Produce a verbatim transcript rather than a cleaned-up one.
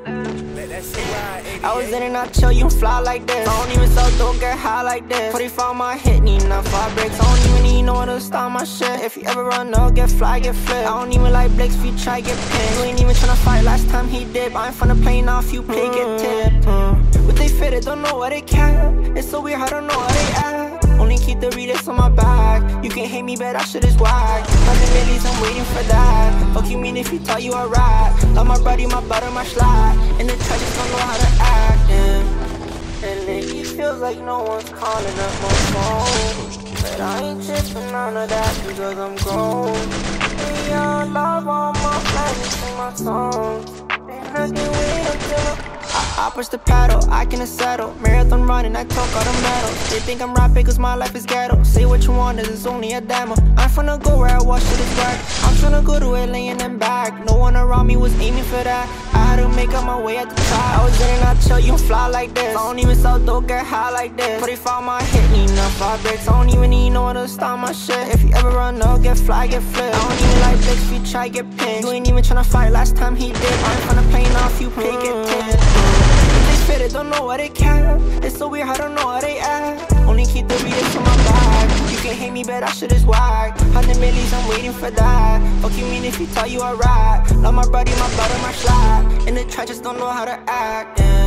I was in and out chill, you fly like this. I don't even sell dope, get high like this. forty-five my hit, need enough five bricks. I don't even need no one to start my shit. If you ever run up, get fly, get flipped. I don't even like Blakes, if you try, get pinned. You ain't even tryna fight, last time he did. I ain't from the plane off, you pay, get tipped. mm. But they fit it, don't know what they can. It's so weird, I don't know how they act. Only keep the readers on my back. You can hate me, but that shit is whack. Nothing millies, I'm waiting for that. Fuck you mean if you thought you a rat. Love my body, my butter, my slide. In the trenches, don't know how to act, yeah. And lately feels like no one's calling up my phone. But I ain't tripping none of that because I'm grown. We all love all my planets and my songs. And I can wait until I, I push the paddle, I can settle. Marathon running, I talk all the medals. They think I'm rapping cause my life is ghetto. Say what you want, this is only a demo. I'm finna go where I watch it is work. I'm tryna go to it, laying them back. No one around me was aiming for that. I had to make up my way at the top. I was in and out chill, you fly like this. I don't even sell dope, get high like this. forty-five my hit, need enough five bricks. I don't even need no one to start my shit. If you ever run up, get fly, get flipped. I don't even like Blakes, if you try, get pinned. You ain't even tryna fight, last time he did. I ain't from the plane off, you pay, get tipped. Fit it, don't know what they can. It's so weird, I don't know how they act. Only keep the readers on my back. You can hate me, but that shit is whack. Hundred millies, I'm waiting for that. Fuck you mean if you thought you a rat. Love my body, my butter, my slide. In the trenches, don't know how to act, yeah.